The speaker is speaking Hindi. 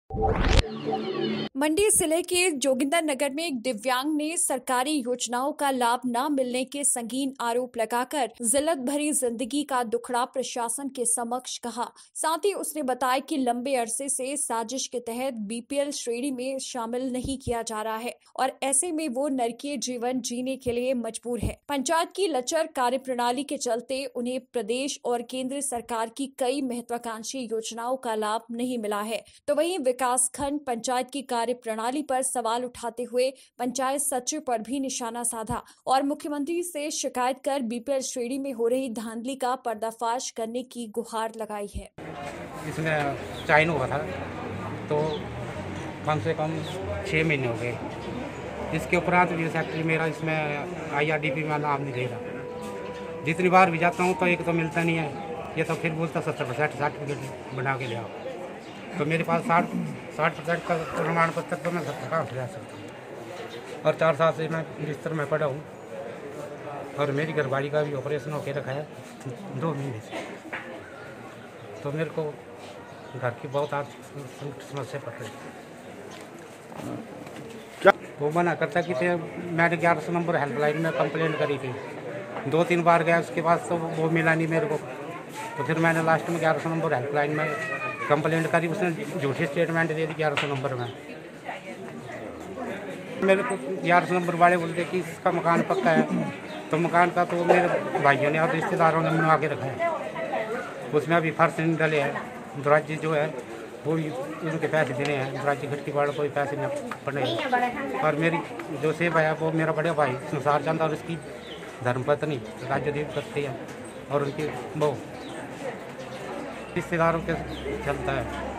मंडी जिले के जोगिंदर नगर में एक दिव्यांग ने सरकारी योजनाओं का लाभ न मिलने के संगीन आरोप लगाकर जिल्लत भरी जिंदगी का दुखड़ा प्रशासन के समक्ष कहा। साथ ही उसने बताया कि लंबे अरसे से साजिश के तहत बीपीएल श्रेणी में शामिल नहीं किया जा रहा है और ऐसे में वो नरकीय जीवन जीने के लिए मजबूर है। पंचायत की लचर कार्यप्रणाली के चलते उन्हें प्रदेश और केंद्र सरकार की कई महत्वाकांक्षी योजनाओं का लाभ नहीं मिला है। तो वहीं विकास खंड पंचायत की प्रणाली पर सवाल उठाते हुए पंचायत सचिव पर भी निशाना साधा और मुख्यमंत्री से शिकायत कर बीपीएल श्रेणी में हो रही धांधली का पर्दाफाश करने की गुहार लगाई है। इसमें चाइन हुआ था तो कम से कम 6 महीने हो गए। इसके उपरांत भी सेक्रेटरी मेरा इसमें IRDP में नाम नहीं दे रहा। जितनी बार भी जाता हूँ तो एक तो मिलता नहीं है, ये तो फिर बोलता 70% सर्टिफिकेट बना के ले आओ। तो मेरे पास 60% का प्रमाण पत्र तो मैं 70 कहाँ से जा सकता हूँ। और 4 साल से मैं बिस्तर में पड़ा हूँ और मेरी घरवाली का भी ऑपरेशन होकर रखा है 2 महीने से। तो मेरे को घर की बहुत आर्थिक समस्या पड़ रही है। वो मना करता कि मैंने 1100 नंबर हेल्पलाइन में कंप्लेंट करी थी, 2-3 बार गया, उसके बाद तो वो मिला नहीं मेरे को। तो फिर मैंने लास्ट में 1100 नंबर हेल्पलाइन में कंप्लेंट करी, उसने झूठी स्टेटमेंट दे दी 1100 नंबर में। मेरे को 1100 नंबर वाले बोलते कि इसका मकान पक्का है, तो मकान का तो मेरे भाइयों ने और रिश्तेदारों ने बनवा के रखा है। उसमें अभी फर्श नहीं डले हैं, दरवाजे जो है वो उनके पैसे देने हैं, दरवाजे खिड़की वालों को भी पैसे नहीं पड़े। और मेरी जो सेब है वो मेरा बड़े भाई संसार चंद और उसकी धर्मपत्नी राज्यदेव करती है और उनकी वो रिश्तेदारों के चलता है।